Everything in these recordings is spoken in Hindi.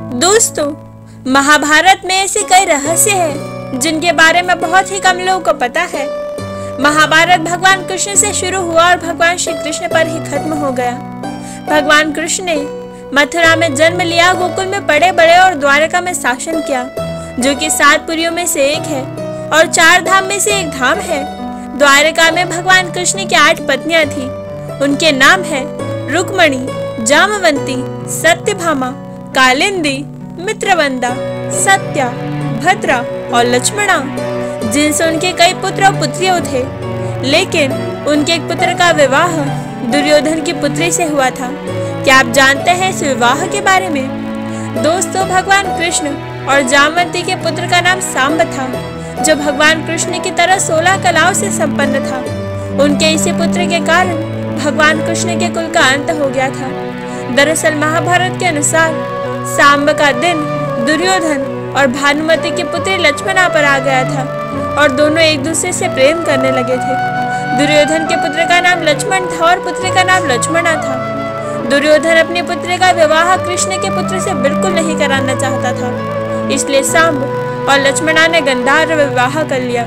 दोस्तों, महाभारत में ऐसे कई रहस्य हैं जिनके बारे में बहुत ही कम लोगों को पता है। महाभारत भगवान कृष्ण से शुरू हुआ और भगवान श्री कृष्ण पर ही खत्म हो गया। भगवान कृष्ण ने मथुरा में जन्म लिया, गोकुल में पड़े बड़े और द्वारका में शासन किया, जो कि 7 पुरियों में से एक है और 4 धाम में से एक धाम है। द्वारका में भगवान कृष्ण की 8 पत्नियां थी। उनके नाम है रुक्मणी, जामवंती, सत्यभामा, कालिंदी, मित्रवंदा, सत्या, भद्रा और लक्ष्मणा, जिनसे उनके कई पुत्र और पुत्रियों थे। लेकिन उनके एक पुत्र का विवाह दुर्योधन की पुत्री से हुआ था। क्या आप जानते हैं इस विवाह के बारे में? दोस्तों, भगवान कृष्ण और जामवंती के पुत्र का नाम सांब था, जो भगवान कृष्ण की तरह 16 कलाओं से संपन्न था। उनके इसी पुत्र के कारण भगवान कृष्ण के कुल का अंत हो गया था। दरअसल महाभारत के अनुसार सांब का दिन दुर्योधन और भानुमति की पुत्री लक्ष्मणा पर आ गया था और दोनों एक दूसरे से प्रेम करने लगे थे। दुर्योधन के पुत्र का नाम लक्ष्मण था और पुत्री का नाम लक्ष्मणा था। दुर्योधन अपनी पुत्री का विवाह कृष्ण के पुत्र से बिल्कुल नहीं कराना चाहता था, इसलिए सांब और लक्ष्मणा ने गंधर्व विवाह कर लिया।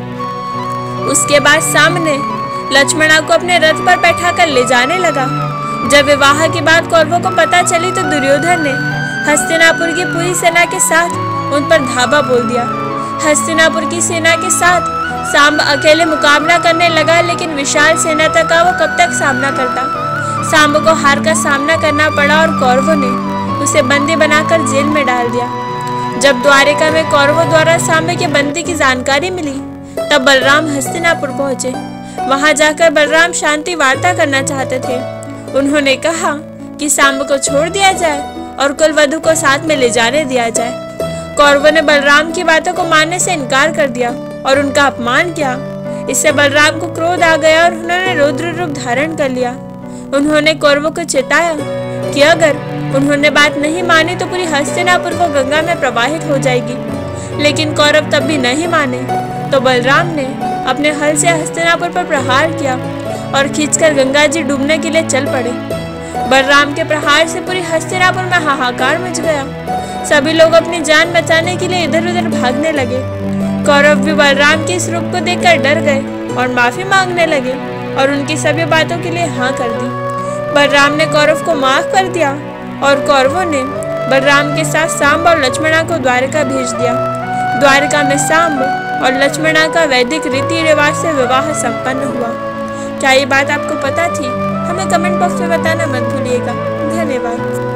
उसके बाद सांब ने लक्ष्मणा को अपने रथ पर बैठाकर ले जाने लगा। जब विवाह की बात कौरवों को पता चली तो दुर्योधन ने हस्तिनापुर की पूरी सेना के साथ उन पर धावा बोल दिया। हस्तिनापुर की सेना के साथ सांब अकेले मुकाबला करने लगा, लेकिन विशाल सेना का वो कब तक सामना करता। सांब को हार का सामना करना पड़ा और कौरवों ने उसे बंदी बनाकर जेल में डाल दिया। जब द्वारिका में कौरवों द्वारा सांब के बंदी की जानकारी मिली, तब बलराम हस्तिनापुर पहुंचे। वहां जाकर बलराम शांति वार्ता करना चाहते थे। उन्होंने कहा कि सांब को छोड़ दिया जाए और कुलवधु को साथ में ले जाने दिया जाए। कौरवों ने बलराम की बातों को मानने से इनकार कर दिया और उनका अपमान किया। इससे बलराम को क्रोध आ गया और उन्होंने रौद्र रूप धारण कर लिया। उन्होंने कौरवों को चेताया कि अगर उन्होंने बात नहीं मानी तो पूरी हस्तिनापुर को गंगा में प्रवाहित हो जाएगी। लेकिन कौरव तब भी नहीं माने, तो बलराम ने अपने हल से हस्तिनापुर पर प्रहार किया और खींचकर गंगा जी डूबने के लिए चल पड़े। बलराम के प्रहार से पूरी हस्तिनापुर में हाहाकार मच गया। सभी लोग अपनी जान बचाने के लिए इधर उधर भागने लगे। कौरव भी बलराम के इस रूप को देखकर डर गए और माफी मांगने लगे और उनकी सभी बातों के लिए हाँ कर दी। बलराम ने कौरव को माफ कर दिया और कौरवों ने बलराम के साथ सांब और लक्ष्मणा को द्वारका भेज दिया। द्वारका में सांब और लक्ष्मणा का वैदिक रीति रिवाज से विवाह संपन्न हुआ। क्या ये बात आपको पता थी? हमें कमेंट बॉक्स में बताना मत भूलिएगा। धन्यवाद।